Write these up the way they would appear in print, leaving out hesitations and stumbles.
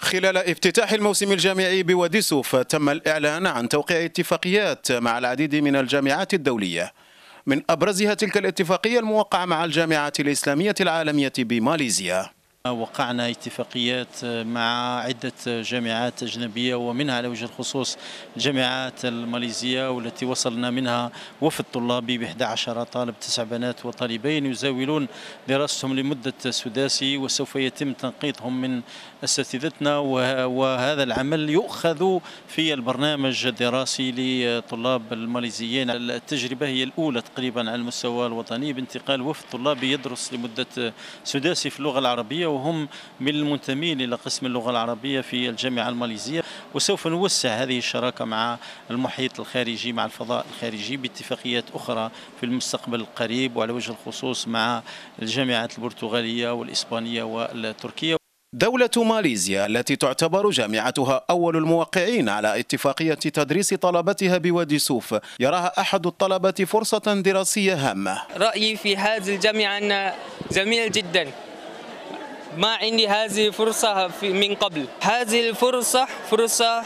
خلال افتتاح الموسم الجامعي بوادي سوف تم الإعلان عن توقيع اتفاقيات مع العديد من الجامعات الدولية، من أبرزها تلك الاتفاقية الموقعة مع الجامعة الإسلامية العالمية بماليزيا. وقعنا اتفاقيات مع عدة جامعات أجنبية، ومنها على وجه الخصوص الجامعات الماليزية، والتي وصلنا منها وفد طلابي ب 11 طالب، 9 بنات وطالبين يزاولون دراستهم لمدة سداسي، وسوف يتم تنقيطهم من أساتذتنا، وهذا العمل يؤخذ في البرنامج الدراسي لطلاب الماليزيين. التجربة هي الأولى تقريبا على المستوى الوطني بانتقال وفد طلابي يدرس لمدة سداسي في اللغة العربية، وهم من المنتمين إلى قسم اللغة العربية في الجامعة الماليزية. وسوف نوسع هذه الشراكة مع المحيط الخارجي، مع الفضاء الخارجي، باتفاقيات أخرى في المستقبل القريب، وعلى وجه الخصوص مع الجامعات البرتغالية والإسبانية والتركية. دولة ماليزيا التي تعتبر جامعتها أول الموقعين على اتفاقية تدريس طلبتها بوادي سوف، يراها أحد الطلبة فرصة دراسية هامة. رأيي في هذه الجامعة أنها جميلة جدا، ما عندي هذه الفرصة من قبل. هذه فرصة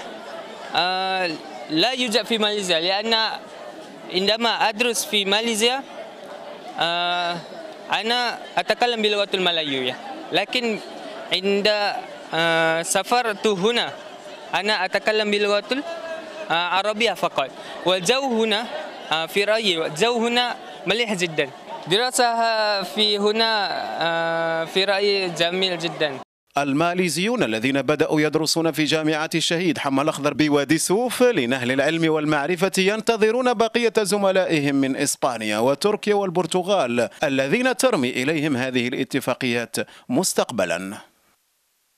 لا يوجد في ماليزيا، لأن عندما أدرس في ماليزيا أنا أتكلم باللغة الملايوية، لكن عند سافرت هنا أنا أتكلم باللغة العربية فقط. والجو هنا في رأيي الجو هنا مليح جدا. دراسة في هنا في رأيي جميل جدا. الماليزيون الذين بدأوا يدرسون في جامعة الشهيد حمى الأخضر بوادي سوف لنهل العلم والمعرفة ينتظرون بقية زملائهم من إسبانيا وتركيا والبرتغال الذين ترمي إليهم هذه الاتفاقيات مستقبلا.